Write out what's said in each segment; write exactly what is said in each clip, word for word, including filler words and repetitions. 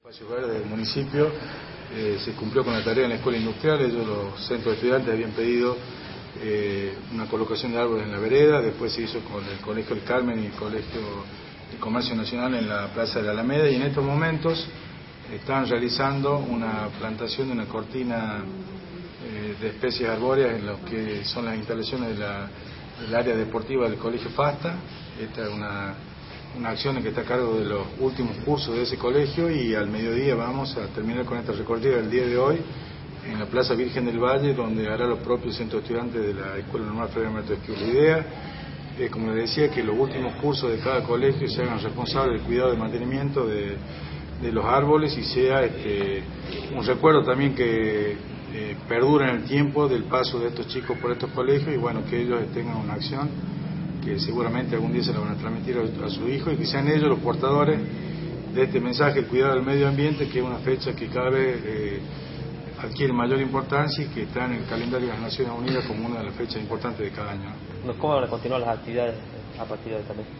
Espacio Verde del municipio eh, se cumplió con la tarea en la escuela industrial. Ellos, los centros de estudiantes, habían pedido eh, una colocación de árboles en la vereda. Después se hizo con el Colegio El Carmen y el Colegio de Comercio Nacional en la Plaza de la Alameda, y en estos momentos están realizando una plantación de una cortina eh, de especies arbóreas en lo que son las instalaciones de la, del área deportiva del Colegio FASTA. Esta es una una acción que está a cargo de los últimos cursos de ese colegio, y al mediodía vamos a terminar con esta recorrida del día de hoy en la Plaza Virgen del Valle, donde hará lo propio el centro de estudiantes de la Escuela Normal Federal Maestro Esquivel. La idea es, como les decía, que los últimos cursos de cada colegio se hagan responsables del cuidado y mantenimiento de, de los árboles, y sea este, un recuerdo también que eh, perdura en el tiempo del paso de estos chicos por estos colegios, y bueno, que ellos tengan una acción que seguramente algún día se la van a transmitir a, a su hijo, y que sean ellos los portadores de este mensaje, el cuidado del medio ambiente, que es una fecha que cada vez eh, adquiere mayor importancia y que está en el calendario de las Naciones Unidas como una de las fechas importantes de cada año. ¿Cómo van a continuar las actividades a partir de esta mes?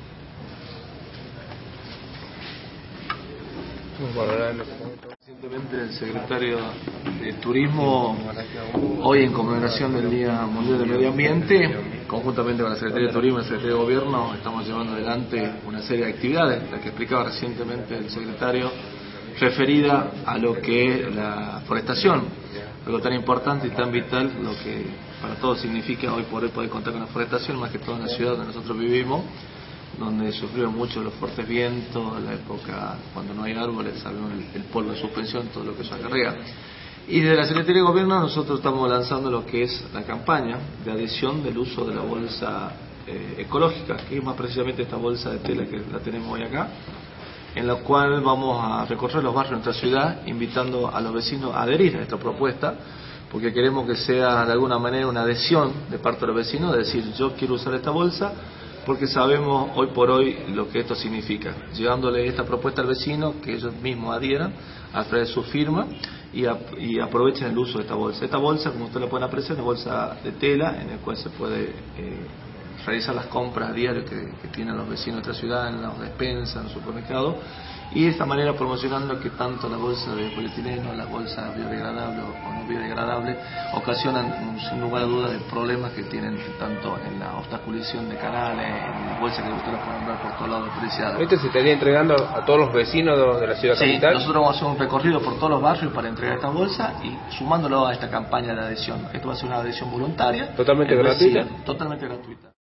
Recientemente el secretario de Turismo, hoy en conmemoración del Día Mundial del Medio Ambiente, conjuntamente con la Secretaría de Turismo y la Secretaría de Gobierno, estamos llevando adelante una serie de actividades, la que explicaba recientemente el secretario, referida a lo que es la forestación, algo tan importante y tan vital, lo que para todos significa hoy por hoy poder contar con la forestación, más que todo en la ciudad donde nosotros vivimos, donde sufrieron mucho los fuertes vientos, la época cuando no hay árboles, sabemos el, el polvo de suspensión, todo lo que eso acarrea. Y desde la Secretaría de Gobierno nosotros estamos lanzando lo que es la campaña de adhesión del uso de la bolsa eh, ecológica, que es más precisamente esta bolsa de tela que la tenemos hoy acá, en la cual vamos a recorrer los barrios de nuestra ciudad, invitando a los vecinos a adherir a esta propuesta, porque queremos que sea de alguna manera una adhesión de parte de los vecinos, de decir, yo quiero usar esta bolsa, porque sabemos hoy por hoy lo que esto significa, llevándole esta propuesta al vecino, que ellos mismos adhieran a través de su firma y, a, y aprovechen el uso de esta bolsa. Esta bolsa, como ustedes lo pueden apreciar, es una bolsa de tela en la cual se puede eh, realizar las compras diarias que, que tienen los vecinos de esta ciudad, en las despensas, en los supermercados, y de esta manera promocionando que tanto la bolsa de polietileno, las bolsas biodegradables o no biodegradables ocasionan sin lugar a dudas de problemas que tienen tanto en la obstaculización de canales, en las bolsas que ustedes pueden ver por todos lados despreciadas. ¿Esto se estaría entregando a todos los vecinos de la ciudad sí, capital? Nosotros vamos a hacer un recorrido por todos los barrios para entregar esta bolsa y sumándolo a esta campaña de adhesión. Esto va a ser una adhesión voluntaria. ¿Totalmente gratuita? Totalmente gratuita.